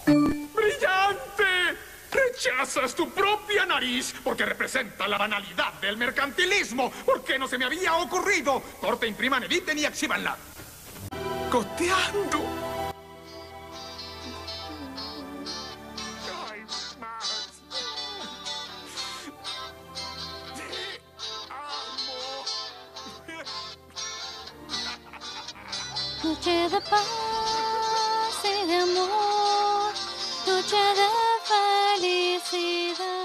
¡Brillante! Rechazas tu propia nariz porque representa la banalidad del mercantilismo. ¿Por qué no se me había ocurrido? Corte, impriman, editen y exhíbanla. Coteando. Ay, Max. Te amo. Noche de paz y de amor, noche de felicidad.